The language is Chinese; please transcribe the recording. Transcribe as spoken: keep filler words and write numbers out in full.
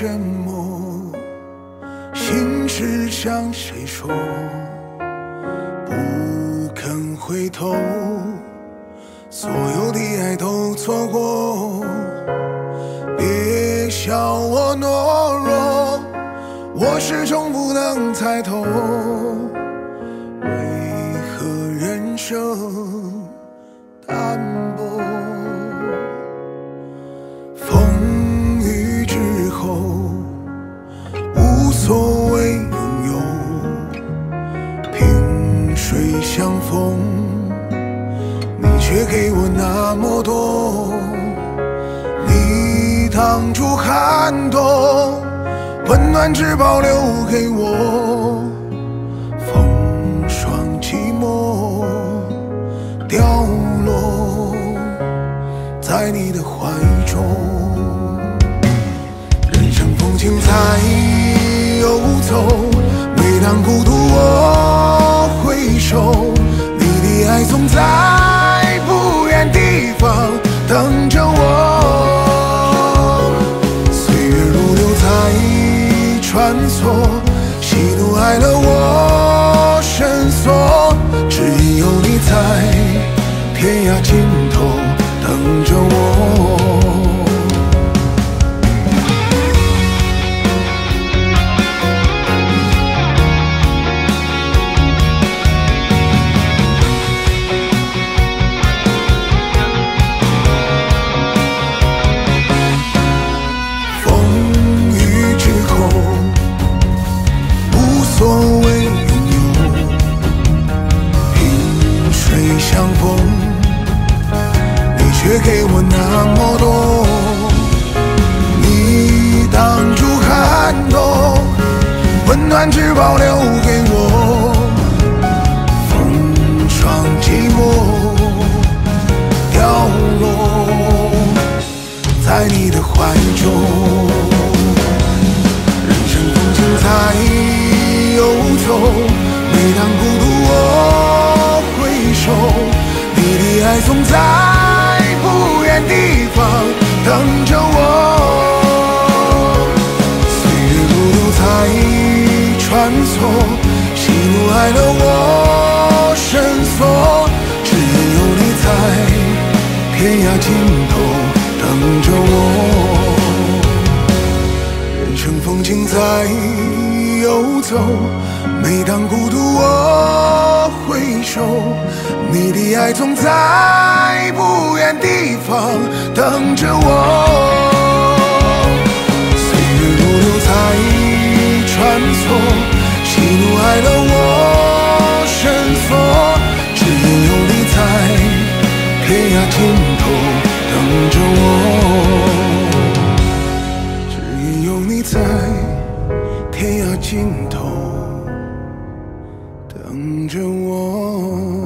什么？心事向谁说？不肯回头，所有的爱都错过。别笑我懦弱，我始终不能猜透，为何人生淡薄？风雨之后，无所谓拥有，萍水相逢，你却给我那么多。你挡住寒冬，温暖只保留给我，风霜寂寞掉落在你的怀中。人生风景在游走，每当孤独我回首，你的爱总在不远地方等着我。岁月如流在穿梭，喜怒哀乐我深锁，只因有你在天涯尽头等着我。所谓拥有，萍水相逢，你却给我那么多。你挡住寒冬，温暖只保留给我，风霜寂寞掉落在你的怀中。人生风景在游走，每当孤独我回首，你的爱总在不远地方等着我。岁月如流在穿梭，喜怒哀乐我深锁，只因有你在天涯尽头等着我。人生风景在游走，每当孤独我回首，你的爱总在不远地方等着我。岁月如流在穿梭，喜怒哀乐我深锁，只因有你在天涯尽头等着我，只因有你在天涯尽头等着我。